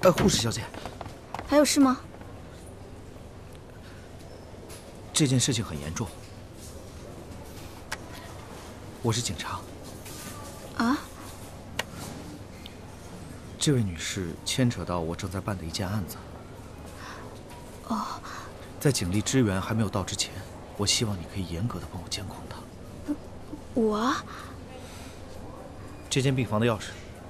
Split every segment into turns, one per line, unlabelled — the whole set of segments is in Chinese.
护士小姐，
还有事吗？
这件事情很严重。我是警察。
啊？
这位女士牵扯到我正在办的一件案子。
哦。
在警力支援还没有到之前，我希望你可以严格的帮我监控她。
我？
这间病房的钥匙。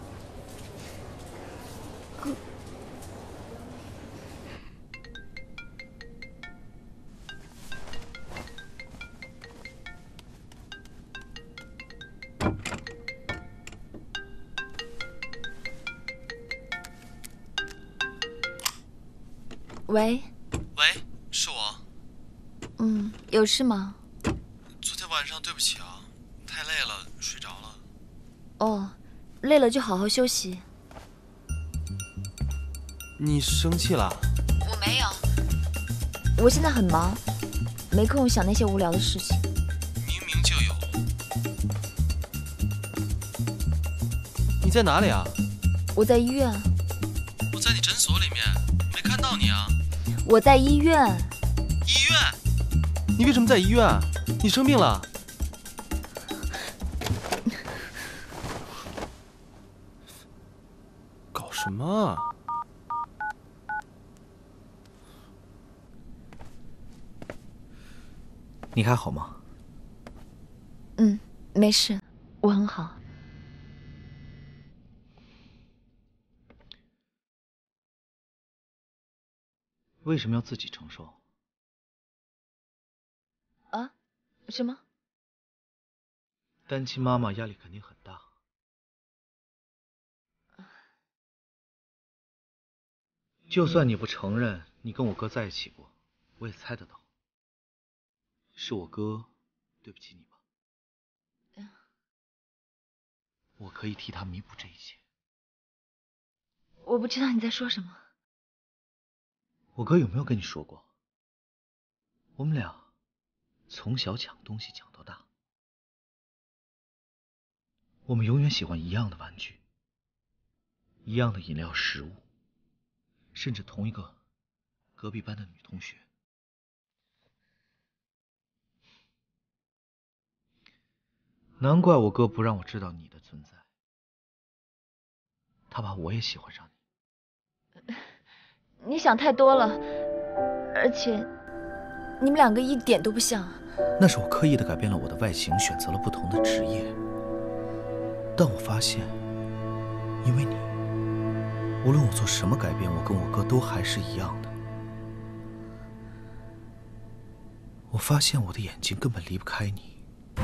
喂，
是我。
有事吗？
昨天晚上对不起啊，太累了，睡着了。
哦，累了就好好休息。
你生气了？
我没有，我现在很忙，没空想那些无聊的事情。
明明就有。你在哪里啊？
我在医院。
我在你诊所里面，没看到你啊。
我在医院。
医院？你为什么在医院？你生病了？搞什么啊？
你还好吗？
没事，我很好。
为什么要自己承受？
啊？什么？
单亲妈妈压力肯定很大。就算你不承认你跟我哥在一起过，我也猜得到。是我哥对不起你吧？我可以替他弥补这一切。
我不知道你在说什么。
我哥有没有跟你说过，我们俩从小抢东西抢到大，我们永远喜欢一样的玩具，一样的饮料、食物，甚至同一个隔壁班的女同学。难怪我哥不让我知道你的存在，他怕我也喜欢上你。
你想太多了，而且你们两个一点都不像。
那是我刻意的改变了我的外形，选择了不同的职业。但我发现，因为你，无论我做什么改变，我跟我哥都还是一样的。我发现我的眼睛根本离不开你，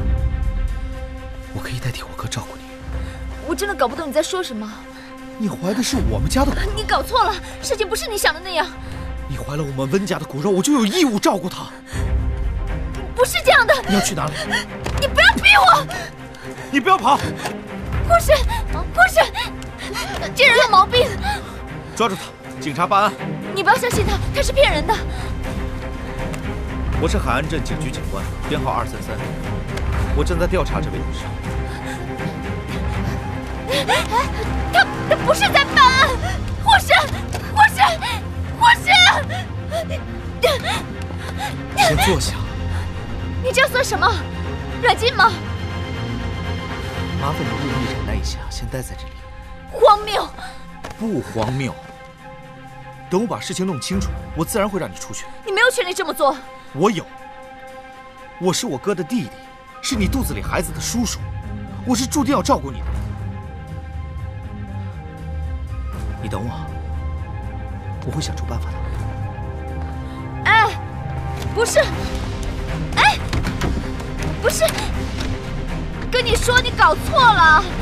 我可以代替我哥照顾你。
我真的搞不懂你在说什么。
你怀的是我们家的骨肉。
你搞错了，事情不是你想的那样。
你怀了我们温家的骨肉，我就有义务照顾他。
不是这样的。
你要去哪里？
你不要逼我！
你不要跑！
护士，这人有毛病！
抓住他！警察办案！
你不要相信他，他是骗人的。
我是海岸镇警局警官，编号233，我正在调查这位女士。
他不是在办案，护士！
先坐下。
你这算什么？软禁吗？
麻烦你故意忍耐一下，先待在这里。
荒谬！
不荒谬。等我把事情弄清楚，我自然会让你出去。
你没有权利这么做。
我有。我是我哥的弟弟，是你肚子里孩子的叔叔，我是注定要照顾你的。你等我，我会想出办法的。
哎，不是，哎，不是，跟你说你搞错了。